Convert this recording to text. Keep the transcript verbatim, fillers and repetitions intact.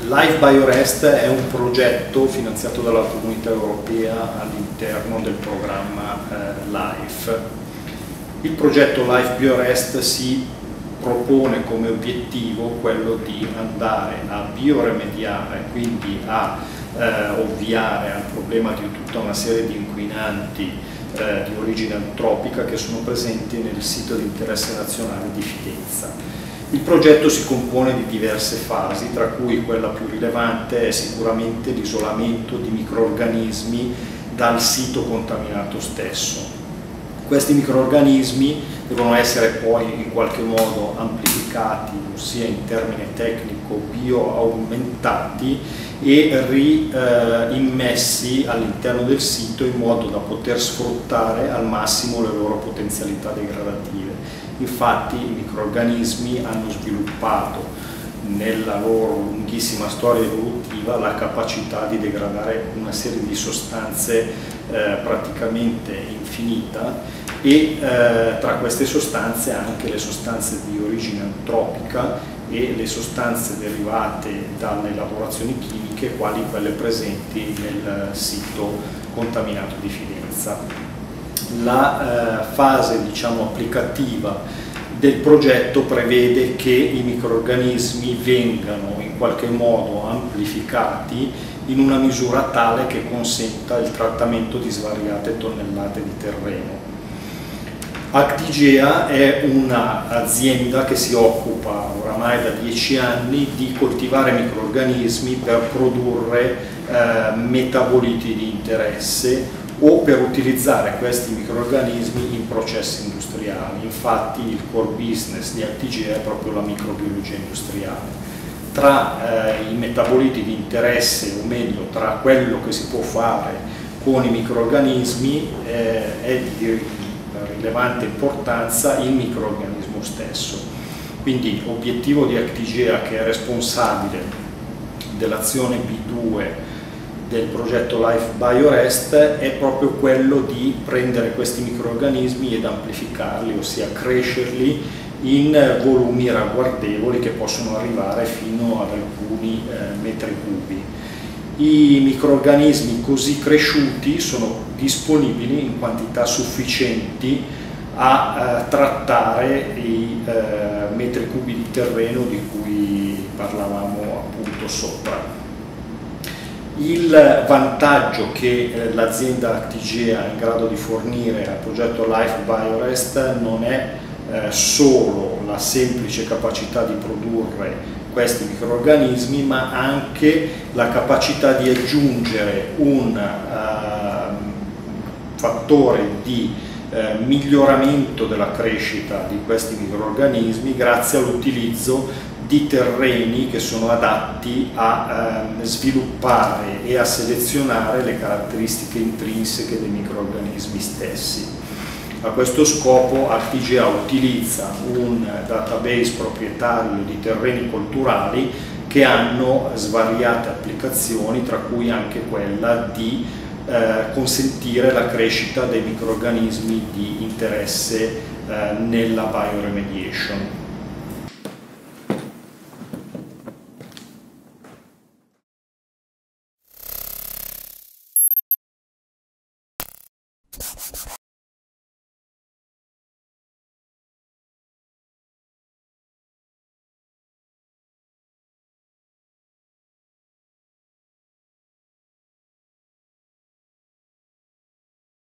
Life Biorest è un progetto finanziato dalla Comunità Europea all'interno del programma eh, LIFE. Il progetto Life Biorest si propone come obiettivo quello di andare a bioremediare, quindi a eh, ovviare al problema di tutta una serie di inquinanti eh, di origine antropica che sono presenti nel sito di interesse nazionale di Fidenza. Il progetto si compone di diverse fasi, tra cui quella più rilevante è sicuramente l'isolamento di microrganismi dal sito contaminato stesso. Questi microrganismi devono essere poi in qualche modo amplificati, ossia in termine tecnico bioaumentati, e reimmessi all'interno del sito in modo da poter sfruttare al massimo le loro potenzialità degradative. Infatti i microrganismi hanno sviluppato nella loro lunghissima storia evolutiva la capacità di degradare una serie di sostanze eh, praticamente infinita e eh, tra queste sostanze anche le sostanze di origine antropica e le sostanze derivate dalle lavorazioni chimiche quali quelle presenti nel sito contaminato di Fidenza. La eh, fase, diciamo, applicativa del progetto prevede che i microrganismi vengano in qualche modo amplificati in una misura tale che consenta il trattamento di svariate tonnellate di terreno. Actigea è un'azienda che si occupa oramai da dieci anni di coltivare microrganismi per produrre eh, metaboliti di interesse o per utilizzare questi microrganismi in processi industriali. Infatti il core business di Actigea è proprio la microbiologia industriale. Tra eh, i metaboliti di interesse, o meglio, tra quello che si può fare con i microrganismi, eh, è di rilevante importanza il microrganismo stesso. Quindi obiettivo di Actigea, che è responsabile dell'azione B due del progetto Life Biorest, è proprio quello di prendere questi microrganismi ed amplificarli, ossia crescerli in volumi ragguardevoli che possono arrivare fino ad alcuni eh, metri cubi. I microrganismi così cresciuti sono disponibili in quantità sufficienti a eh, trattare i eh, metri cubi di terreno di cui parlavamo appunto sopra. Il vantaggio che eh, l'azienda Actigea è in grado di fornire al progetto Life Biorest non è eh, solo la semplice capacità di produrre questi microrganismi, ma anche la capacità di aggiungere un uh, fattore di uh, miglioramento della crescita di questi microrganismi grazie all'utilizzo di terreni che sono adatti a uh, sviluppare e a selezionare le caratteristiche intrinseche dei microrganismi stessi. A questo scopo Actigea utilizza un database proprietario di terreni colturali che hanno svariate applicazioni, tra cui anche quella di eh, consentire la crescita dei microrganismi di interesse eh, nella bioremediation.